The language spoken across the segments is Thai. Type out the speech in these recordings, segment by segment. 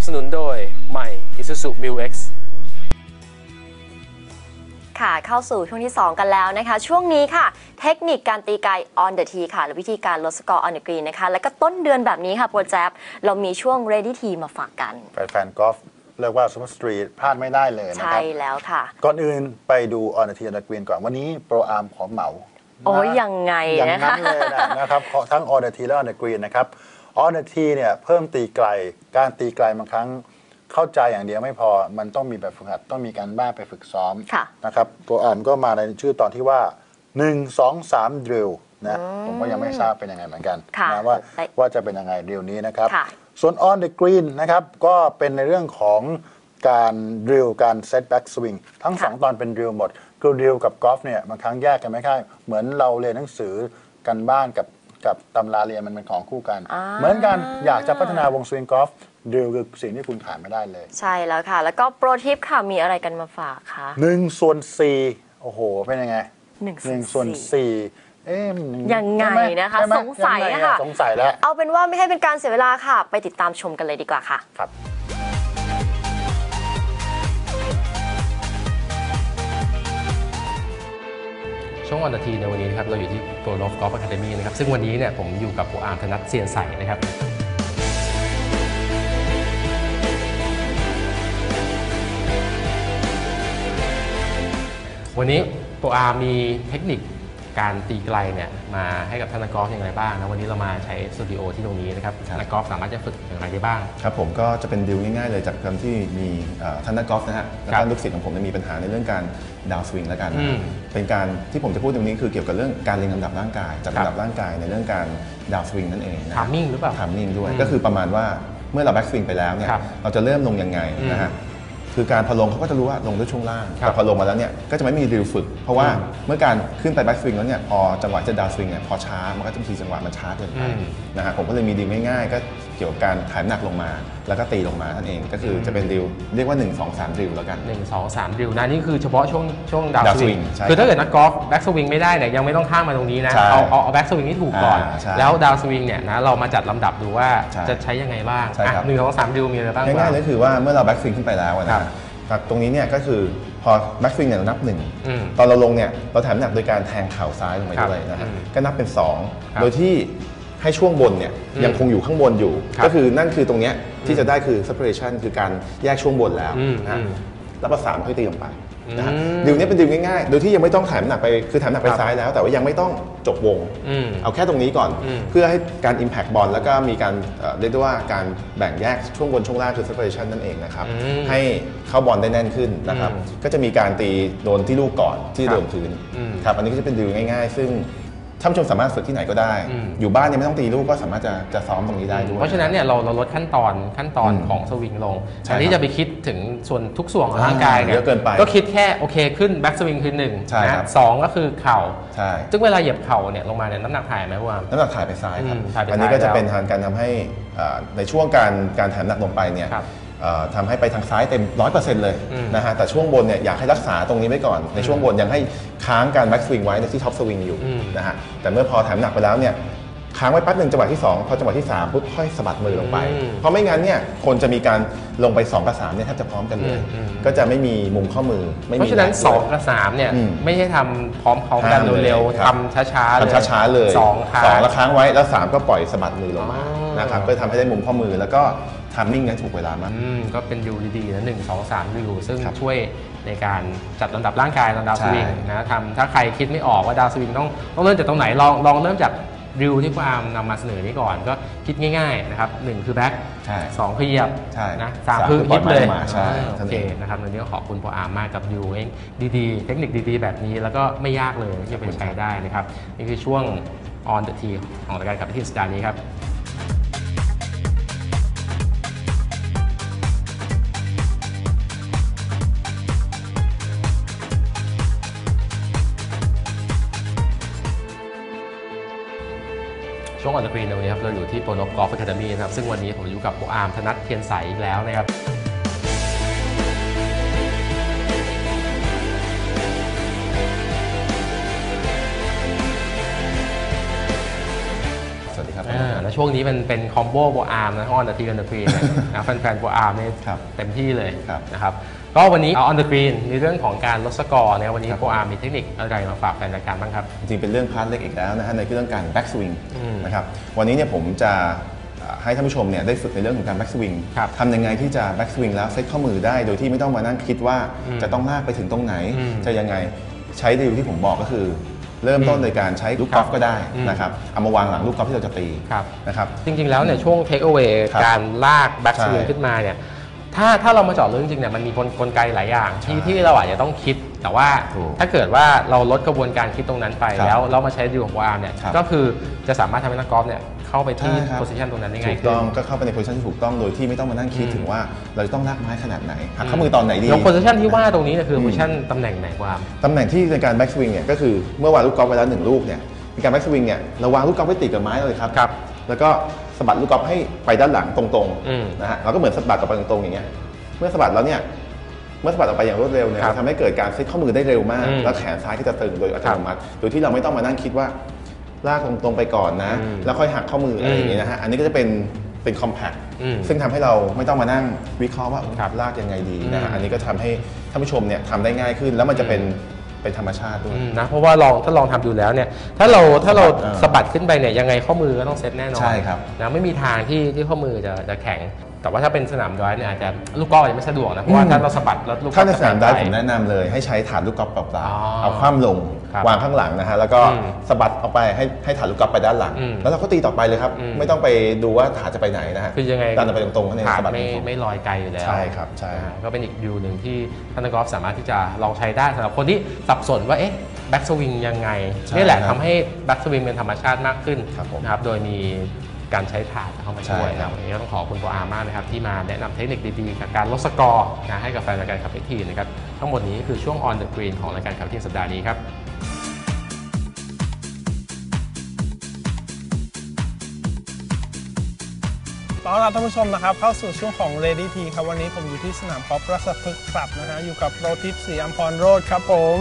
สนุนโดยใหม่ Isuzu Mu-X ค่ะเข้าสู่ช่วงที่ 2 กันแล้วนะคะช่วงนี้ค่ะเทคนิคการตีไกล on the tee ค่ะและวิธีการลดสกอร์ on the green นะคะแล้วก็ต้นเดือนแบบนี้ค่ะโปรแจบเรามีช่วง ready tee มาฝากกันแฟนกอล์ฟเรียกว่าซุปเปอร์สตรีทพลาดไม่ได้เลยนะครับใช่แล้วค่ะก่อนอื่นไปดู on the tee on the green ก่อนวันนี้โปรอาร์มขอเหมาโอ้ยยังไงนะคะอย่างนั้นเลยนะครับทั้ง on the tee และ on the green นะครับ on the tee เนี่ยเพิ่มตีไกลการตีไกลบางครั้งเข้าใจอย่างเดียวไม่พอมันต้องมีแบบฝึกหัดต้องมีการบ้านไปฝึกซ้อมนะครับตัวอ่านก็มาในชื่อตอนที่ว่า1 2 3 drill นะผมก็ยังไม่ทราบเป็นยังไงเหมือนกันนะว่าจะเป็นยังไง drill นี้นะครับส่วน on the green นะครับก็เป็นในเรื่องของการ drill การ set back swing ทั้ง2ตอนเป็น drill หมดคือ drill กับกอล์ฟเนี่ยบางครั้งแยกกันไม่ค่อยเหมือนเราเรียนหนังสือกันบ้านกับตำราเรียนมันเป็นของคู่กันเหมือนกันอยากจะพัฒนาวงสวิงกอล์ฟดิวคือสิ่งที่คุณขาดไม่ได้เลยใช่แล้วค่ะแล้วก็โปรทิปค่ะมีอะไรกันมาฝากคะ 1/4โอ้โหเป็นยังไง1/4 ยังไงนะคะสงสัยค่ะสงสัยแล้วเอาเป็นว่าไม่ให้เป็นการเสียเวลาค่ะไปติดตามชมกันเลยดีกว่าค่ะครับช่วงวันนาทีในวันนี้นะครับเราอยู่ที่โปรโลฟกอล์ฟอะคาเดมี่นะครับซึ่งวันนี้เนี่ยผมอยู่กับโปรอาร์มธนัทเซียนใสนะครับวันนี้โปรอาร์มมีเทคนิคการตีไกลเนี่ยมาให้กับท่านนักกอล์ฟอย่างไรบ้างนะวันนี้เรามาใช้สตูดิโอที่ตรงนี้นะครับนักกอล์ฟสามารถจะฝึกอย่างไรได้บ้างครับผมก็จะเป็นดิวง่ายๆเลยจากการที่มีท่านนักกอล์ฟนะฮะและท่านลูกศิษย์ของผมมีปัญหาในเรื่องการดาวสวิงแล้วกันเป็นการที่ผมจะพูดตรงนี้คือเกี่ยวกับเรื่องการเรียงลำดับร่างกายจัดลำดับร่างกายในเรื่องการดาวสวิงนั่นเองนะทามมิ่งหรือเปล่าทามมิ่งด้วยก็คือประมาณว่าเมื่อเราแบ็กสวิงไปแล้วเนี่ยเราจะเริ่มลงยังไงนะฮะคือการพอลงเขาก็จะรู้ว่าลงด้วยช่วงล่างแต่พอลงมาแล้วเนี่ยก็จะไม่มีดิวฝึกเพราะว่าเมื่อการขึ้นไปแบ็กสวิงแล้วเนี่ยพอจังหวะจะดาวสวิงเนี่ยพอช้ามันก็จะมีจังหวะมันช้าเกินไปนะฮะผมก็เลยมีดิวง่ายๆก็เกี่ยวกับการถ่ายน้ำหนักลงมาแล้วก็ตีลงมานั่นเองก็คือจะเป็นดิวเรียกว่า1 2 3ดิวแล้วกัน 1 2 3ดิวนะนี่คือเฉพาะช่วงดาวสวิงคือถ้าเกิดนักกอล์ฟแบ็กสวิงไม่ได้เนี่ยยังไม่ต้องข้ามมาตรงนี้นะเอาแบ็กสวิงที่ถูกก่อนแล้วดาวสวิงเนี่ยนะเรามาจัดลำดับดูว่าจะใช้ยังไงบ้าง1 2 3ดิวมีอะไรบ้างง่ายๆเลยคือว่าเมื่อเราแบ็กสวิงขึ้นไปแล้วนะตรงนี้เนี่ยก็คือพอแบ็กสวิงเนี่ยเรานับ1ตอนเราลงเนี่ยเราถ่ายน้ำหนักโดยการแทงเข่าซ้ายลงไปด้วยนะฮะก็นับเป็น2โดยที่ให้ช่วงบนเนี่ยยังคงอยู่ข้างบนอยู่ก็คือนั่นคือตรงนี้ที่จะได้คือ separation คือการแยกช่วงบนแล้วนะแล้วพอ3ค่อยตีลงไปนะฮะดิวนี้เป็นดิวง่ายๆโดยที่ยังไม่ต้องถ่ายน้ำหนักไปคือถ่ายน้ำหนักไปซ้ายแล้วแต่ว่ายังไม่ต้องจบวงเอาแค่ตรงนี้ก่อนเพื่อให้การ impact บอลแล้วก็มีการเรียกได้ว่าการแบ่งแยกช่วงบนช่วงล่างคือ separation นั่นเองนะครับให้เข้าบอลได้แน่นขึ้นนะครับก็จะมีการตีโดนที่ลูกก่อนที่โดนพื้นครับอันนี้ก็จะเป็นดิวง่ายๆซึ่งท่านผู้ชมสามารถฝึกที่ไหนก็ได้อยู่บ้านยังไม่ต้องตีลูกก็สามารถจะซ้อมตรงนี้ได้ด้วยเพราะฉะนั้นเนี่ยเราลดขั้นตอนของสวิงลงแทนที่จะไปคิดถึงส่วนทุกส่วนของร่างกายเนี่ยก็คิดแค่โอเคขึ้นแบ็กสวิงคือ1นะ2ก็คือเข่าซึ่งเวลาเหยียบเข่าเนี่ยลงมาเนี่ยน้ำหนักถ่ายไหมว่าน้ำหนักถ่ายไปซ้ายครับอันนี้ก็จะเป็นการทำให้ในช่วงการถ่ายน้ำหนักลงไปเนี่ยทำให้ไปทางซ้ายเต็ม 100% เลยนะฮะแต่ช่วงบนเนี่ยอยากให้รักษาตรงนี้ไว้ก่อนในช่วงบนยังให้ค้างการแบ็กสวิงไว้ในที่ท็อปสวิงอยู่นะฮะแต่เมื่อพอถ่ายน้ำหนักไปแล้วเนี่ยค้างไว้แป๊บหนึ่งจังหวะที่2พอจังหวะที่3ปุ๊บค่อยสะบัดมือลงไปเพราะไม่งั้นเนี่ยคนจะมีการลงไป2กับ3เนี่ยแทบจะพร้อมกันเลยก็จะไม่มีมุมข้อมือเพราะฉะนั้น2กับ3เนี่ยไม่ใช่ทำพร้อมกันเร็วๆทำช้าๆเลย2แล้วค้างไว้แล้ว3ก็ปล่อยสะบัดมือลงมานะครับเพื่อทำให้ได้มุมข้อมือแล้วก็ทามมิ่งนั้นถูกเวลามากก็เป็นดิวดีๆนะ1 2 3ดิวซึ่งช่วยในการจัดลำดับร่างกายดาวสวิงนะถ้าใครคิดไม่ออกว่าดาวสวิงต้องเริ่มจากตรงไหนลองเริ่มจากดิวที่พวกอาร์มนำมาเสนอนี้ก่อนก็คิดง่ายๆนะครับ1คือแบ็ค2คือเหยียบนะ3คือฮิตเลยโอเคนะครับวันนี้ก็ขอบคุณพวกอาร์มมากกับดิวดีๆเทคนิคดีๆแบบนี้แล้วก็ไม่ยากเลยที่จะไปใช้ได้นะครับนี่คือช่วง on the tee ของรายการกับที่สัปดาห์นี้ครับช่วงออนไลน์ในวันนี้ครับเราอยู่ที่โปรโนกอล์ฟอะคาเดมี่นะครับซึ่งวันนี้ผมอยู่กับโปรอาร์มธนัทเทียนใสอีกแล้วนะครับสวัสดีครับและช่วงนี้มันเป็นคอมโบโบอาร์มนะออนเดอะทีออนเดอะกรีนนะแฟนๆโบอาร์มนี่เต็มที่เลยนะครับก็วันนี้ออนเดอะกรีนในเรื่องของการลดสกอร์เนี่ยวันนี้โบอาร์มมีเทคนิคอะไรมาฝากแฟนรายการบ้างครับจริงๆเป็นเรื่องพาร์ทเล็กอีกแล้วนะฮะในเรื่องการแบ็กสวิงนะครับวันนี้เนี่ยผมจะให้ท่านผู้ชมเนี่ยได้ฝึกในเรื่องของการแบ็กสวิงทำยังไงที่จะแบ็กสวิงแล้วเซตข้อมือได้โดยที่ไม่ต้องมานั่งคิดว่าจะต้องลากไปถึงตรงไหนจะยังไงใช้ดิวที่ผมบอกก็คือเริ่มต้นโดยการใช้ลูกกอล์ฟก็ได้นะครับเอามาวางหลังลูกกอล์ฟที่เราจะตีนะครับจริงๆแล้วเนี่ยช่วงเทคเอาไว้การลากแบ็กสวิงขึ้นมาเนี่ยถ้าเรามาเจาะลึกจริงๆเนี่ยมันมีกลไกหลายอย่างที่เราอาจจะต้องคิดแต่ว่าถ้าเกิดว่าเราลดกระบวนการคิดตรงนั้นไปแล้วเรามาใช้ดิวของอาร์มเนี่ยก็คือจะสามารถทำให้นักกอล์ฟเนี่ยเข้าไปที่โพสิชันตรงนั้นได้ง่ายขึ้นถูกต้องก็เข้าไปในโพสิชันที่ถูกต้องโดยที่ไม่ต้องมานั่งคิดถึงว่าเราจะต้องลากไม้ขนาดไหนหักข้อมือตอนไหนดียกโพสิชันที่ว่าตรงนี้คือโพสิชันตำแหน่งไหนอาร์มตำแหน่งที่ในการแบ็กสวิงเนี่ยก็คือเมื่อวางลูกกอล์ฟไปแล้ว1ลูกเนี่ยในการแบ็กสวิงเนี่ยเราวางลูกกอล์ฟไว้ติดกับไม้เลยครับแล้วก็สะบัดลูกกอล์ฟให้ไปด้านหลังตรงๆนะฮะเราก็เหมือนสะบัดออกไปตรงๆอย่างเงี้ยเมื่อสะบัดแล้วเนี่ยเมื่อสะบัดออกไปอย่างรวดเร็วเนี่ยทำให้เกิดการเซตข้อมือได้เร็วมากแล้วแขนซ้ายก็จะตึงโดยอัตโนมัติโดยที่เราไม่ต้องมานั่งคิดว่าลากตรงๆไปก่อนนะแล้วค่อยหักข้อมืออะไรอย่างเงี้ยนะฮะอันนี้ก็จะเป็นคอมแพคซึ่งทำให้เราไม่ต้องมานั่งวิเคราะห์ว่าลากยังไงดีนะฮะอันนี้ก็ทำให้ท่านผู้ชมเนี่ยทำได้ง่ายขึ้นแล้วมันจะเป็นธรรมชาติด้วยนะเพราะว่าถ้าลองทำดูแล้วเนี่ยถ้าเราสะบัดขึ้นไปเนี่ยยังไงข้อมือก็ต้องเซตแน่นอนใช่ครับนะไม่มีทางที่ข้อมือจะแข็งแต่ว่าถ้าเป็นสนามดรอยฟ์เนี่ยอาจจะลูกกอล์ฟอาจจะไม่สะดวกนะเพราะว่าถ้าเราสะบัดแล้วลูกกอล์ฟถ้าในสนามดรอยฟ์ผมแนะนำเลยให้ใช้ฐานลูกกอล์ฟเปล่าๆเอาคว่ำลงวางข้างหลังนะฮะแล้วก็สะบัดออกไปให้ฐานลูกกอล์ฟไปด้านหลังแล้วเราก็ตีต่อไปเลยครับไม่ต้องไปดูว่าฐานจะไปไหนนะฮะคือยังไงดันไปตรงๆในสะบัดไม่ลอยไกลอยู่แล้วใช่ครับใช่ก็เป็นอีกวิวหนึ่งที่ท่านนักกอล์ฟสามารถที่จะลองใช้ได้สำหรับคนที่สับสนว่าแบ็กสวิงยังไงนี่แหละทำให้แบ็กสวิงเป็นธรรมชาติมากขึ้นนะครับโดยมีการใช้ฐานเข้ามาช่วยนะวันนี้ต้องขอบคุณโปรอาร์มากนะครับที่มาแนะนำเทคนิคดีๆกับการลดสกอร์นะให้กับแฟนรายการขับเฮทีนะครับทั้งหมดนี้คือช่วง On the Green ของรายการขับเฮทีสัปดาห์นี้ครับต้อนรับท่านผู้ชมนะครับเข้าสู่ช่วงของ Ready T ครับวันนี้ผมอยู่ที่สนามกอล์ฟราชพฤกษ์คลับนะฮะอยู่กับโปรทิปศรีอัมพรโรจน์ครับผม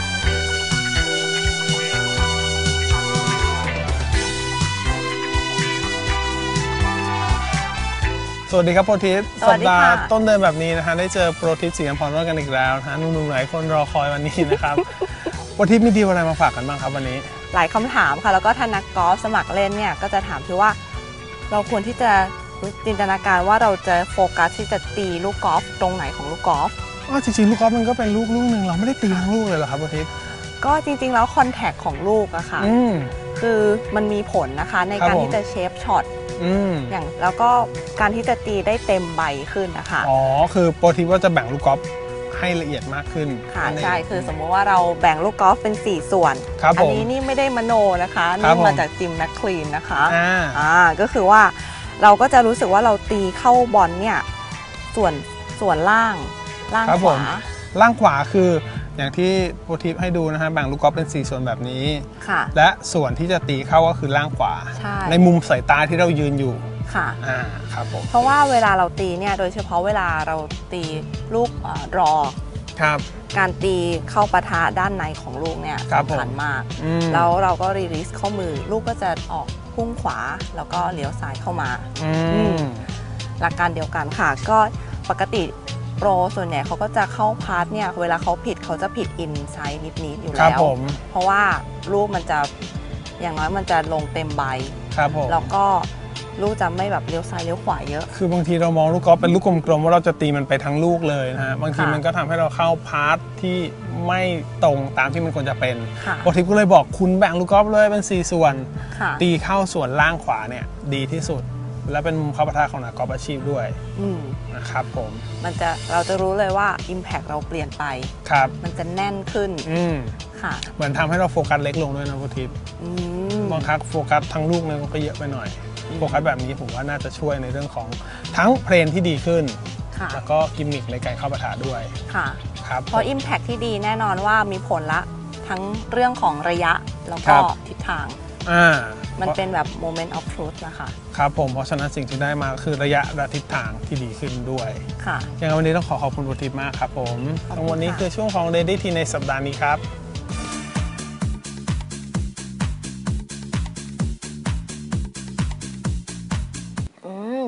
สวัสดีครับโปรทิปสัปดาห์ต้นเดือนแบบนี้นะฮะได้เจอโปรทิปศรีอัมพรโรจน์กันอีกแล้วนะฮะหนุ่มๆหลายคนรอคอยวันนี้นะครับ โปรทิปมีดีอะไรมาฝากกันบ้างครับวันนี้หลายคำถามค่ะแล้วก็ท่านนักกอล์ฟสมัครเล่นเนี่ยก็จะถามที่ว่าเราควรที่จะจินตนาการว่าเราจะโฟกัสที่จะตีลูกกอล์ฟตรงไหนของลูกกอล์ฟจริงๆลูกกอล์ฟมันก็เป็นลูกหนึ่งเราไม่ได้ตีทั้งลูกเลยเหรอครับโปรทิปก็จริงๆแล้วคอนแทคของลูกอะค่ะคือมันมีผลนะคะในการที่จะเชฟช็อตอย่างแล้วก็การที่จะตีได้เต็มใบขึ้นนะคะคือโปรทิปว่าจะแบ่งลูกกอล์ฟให้ละเอียดมากขึ้นค่ะใช่คือสมมติว่าเราแบ่งลูกกอล์ฟเป็น4ส่วนอันี้นี่ไม่ได้มโนนะคะนี่มาจากจิมแมคคลีนนะคะก็คือว่าเราก็จะรู้สึกว่าเราตีเข้าบอลเนี่ยส่วนล่างขวาล่างขวาคืออย่างที่โปรทิปให้ดูนะฮะแบ่งลูกกอล์ฟเป็น4ส่วนแบบนี้และส่วนที่จะตีเข้าก็คือล่างขวาในมุมสายตาที่เรายืนอยู่ค่ะครับผมเพราะว่าเวลาเราตีเนี่ยโดยเฉพาะเวลาเราตีลูกรอการตีเข้าปะทะด้านในของลูกเนี่ยสำคัญมากแล้วเราก็รีลิสข้อมือลูกก็จะออกพุ่งขวาแล้วก็เลี้ยวซ้ายเข้ามาหลักการเดียวกันค่ะก็ปกติโปรส่วนใหญ่เขาก็จะเข้าพาร์ทเนี่ยเวลาเขาผิดเขาจะผิดอินไซด์นิดๆอยู่แล้วเพราะว่าลูกมันจะอย่างน้อยมันจะลงเต็มใบแล้วก็ลูกจะไม่แบบเลี้ยวซ้ายเลี้ยวขวาเยอะคือบางทีเรามองลูกกอล์ฟเป็นลูกกลมๆว่าเราจะตีมันไปทั้งลูกเลยนะฮะบางทีมันก็ทำให้เราเข้าพาร์ทที่ไม่ตรงตามที่มันควรจะเป็นโปรทิปก็เลยบอกคุณแบ่งลูกกอล์ฟเลยเป็น4ส่วนตีเข้าส่วนล่างขวาเนี่ยดีที่สุดและเป็นมุมเข้าปะทะของนักกอล์ฟอาชีพด้วยนะครับผมเราจะรู้เลยว่า Impact เราเปลี่ยนไปมันจะแน่นขึ้นค่ะเหมือนทำให้เราโฟกัสเล็กลงด้วยนะโปรทิปบางครั้งโฟกัสทั้งลูกเนี่ยก็เยอะไปหน่อยโฟกัสแบบนี้ผมว่าน่าจะช่วยในเรื่องของทั้งเพลนที่ดีขึ้นแล้วก็กิมมิคในการเข้าปะทะด้วยค่ะครับเพราะ Impact ที่ดีแน่นอนว่ามีผลละทั้งเรื่องของระยะแล้วก็ทิศทางมันเป็นแบบ moment of truth นะคะครับผมเพราะฉะนั้นสิ่งที่ได้มาคือระยะและทิศทางที่ดีขึ้นด้วยค่ะอย่างวันนี้ต้องขอบคุณโปรทิปมากครับผมทั้งวันนี้คือช่วงของ Ready T ในสัปดาห์นี้ครับ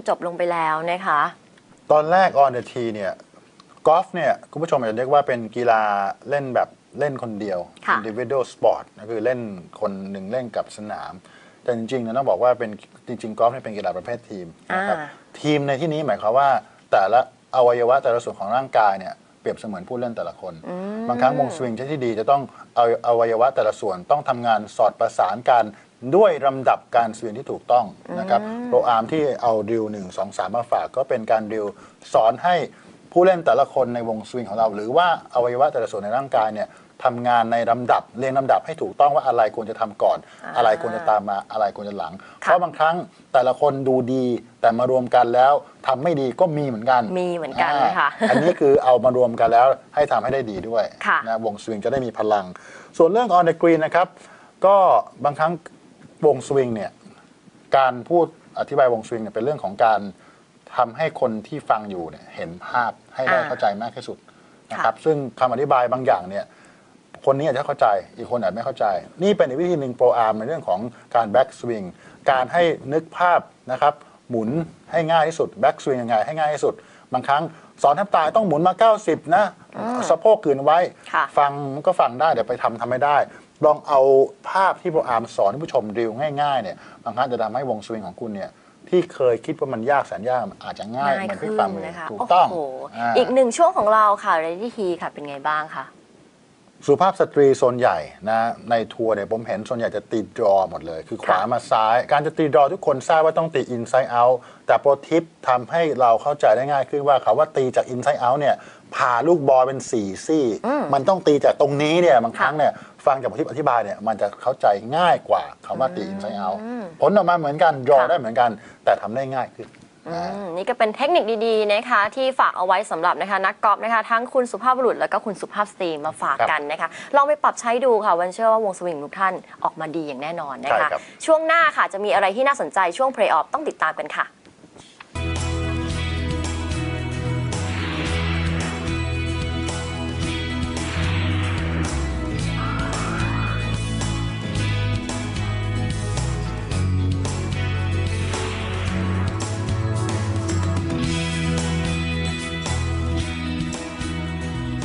จบลงไปแล้วนะคะตอนแรก on the tee เนี่ยกอล์ฟเนี่ยคุณผู้ชมอาจจะเรียกว่าเป็นกีฬาเล่นแบบเล่นคนเดียว individual sport ก็คือเล่นคนหนึ่งเล่นกับสนาม แต่จริงๆนะต้องบอกว่าเป็นจริงๆกอล์ฟเนี่ยเป็นกีฬาประเภททีมนะครับทีมในที่นี้หมายความว่าแต่ละอวัยวะแต่ละส่วนของร่างกายเนี่ยเปรียบเสมือนผู้เล่นแต่ละคนบางครั้งวงสวิงที่ดีจะต้องเอาอวัยวะแต่ละส่วนต้องทำงานสอดประสานกันด้วยลำดับการสวิงที่ถูกต้องนะครับโปรอาร์มที่เอาดิว1 2 3มาฝากก็เป็นการดิวสอนให้ผู้เล่นแต่ละคนในวงสวิงของเราหรือว่าอวัยวะแต่ละส่วนในร่างกายเนี่ยทำงานในลำดับเรียงลำดับให้ถูกต้องว่าอะไรควรจะทำก่อนอะไรควรจะตามมาอะไรควรจะหลังเพราะบางครั้งแต่ละคนดูดีแต่มารวมกันแล้วทำไม่ดีก็มีเหมือนกันค่ะอันนี้คือเอามารวมกันแล้วให้ทำให้ได้ดีด้วยนะวงสวิงจะได้มีพลังส่วนเรื่อง on the green นะครับก็บางครั้งวงสวิงเนี่ยการพูดอธิบายวงสวิงเนี่ยเป็นเรื่องของการทำให้คนที่ฟังอยู่เนี่ยเห็นภาพให้ได้เข้าใจมากที่สุดนะครับซึ่งคำอธิบายบางอย่างเนี่ยคนนี้อาจจะเข้าใจอีกคนอาจไม่เข้าใจนี่เป็นอีกวิธีหนึ่งโปรอาร์มในเรื่องของการแบ็กสวิงการให้นึกภาพนะครับหมุนให้ง่ายที่สุดแบ็กสวิงยังไงให้ง่ายที่สุดบางครั้งสอนแทบตายต้องหมุนมา90นะสะโพกขืนไว้ฟังก็ฟังได้เดี๋ยวไปทำไม่ได้ลองเอาภาพที่โปรอาร์มสอนให้ผู้ชมดิวง่ายๆเนี่ยบางครั้งจะทำให้วงสวิงของคุณเนี่ยที่เคยคิดว่ามันยากแสนยากอาจจะง่ายเหมือนที่ฟังเลยถูกต้องอีกหนึ่งช่วงของเราค่ะ Ready Tee ค่ะเป็นไงบ้างคะสุภาพสตรีโซนใหญ่นะในทัวร์เนี่ยผมเห็นส่วนใหญ่จะตีดรอหมดเลยคือขวามาซ้ายการจะตีดรอทุกคนทราบว่าต้องตีอินไซด์เอาท์แต่โปรทิปทำให้เราเข้าใจได้ง่ายขึ้นว่าเขาว่าตีจากอินไซด์เอาท์เนี่ยผ่าลูกบอลเป็น4 ซี่มันต้องตีจากตรงนี้เนี่ยบางครั้งเนี่ยฟังจากโปรทิปอธิบายเนี่ยมันจะเข้าใจง่ายกว่าคำว่าตีอินไซด์เอาท์ผลออกมาเหมือนกันดรอได้เหมือนกันแต่ทำได้ง่ายขึ้นนี่ก็เป็นเทคนิคดีๆนะคะที่ฝากเอาไว้สำหรับนะคะนักกอล์ฟนะคะทั้งคุณสุภาพบุรุษแล้วก็คุณสุภาพสตรีมาฝากกันนะคะลองไปปรับใช้ดูค่ะวันเชื่อว่าวงสวิงทุกท่านออกมาดีอย่างแน่นอนนะคะช่วงหน้าค่ะจะมีอะไรที่น่าสนใจช่วงเพลย์ออฟต้องติดตามกันค่ะ